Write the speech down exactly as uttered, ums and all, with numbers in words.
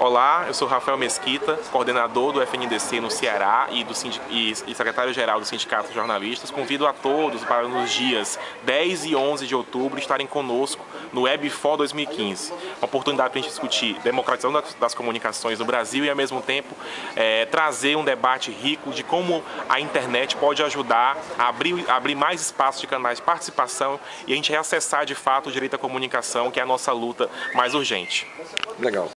Olá, eu sou Rafael Mesquita, coordenador do F N D C no Ceará e, do e, e secretário-geral do Sindicato de Jornalistas. Convido a todos para nos dias dez e onze de outubro estarem conosco no WebFor dois mil e quinze. Uma oportunidade para a gente discutir democratização das, das comunicações no Brasil e, ao mesmo tempo, é, trazer um debate rico de como a internet pode ajudar a abrir, abrir mais espaços de canais de participação e a gente reacessar, de fato, o direito à comunicação, que é a nossa luta mais urgente. Legal.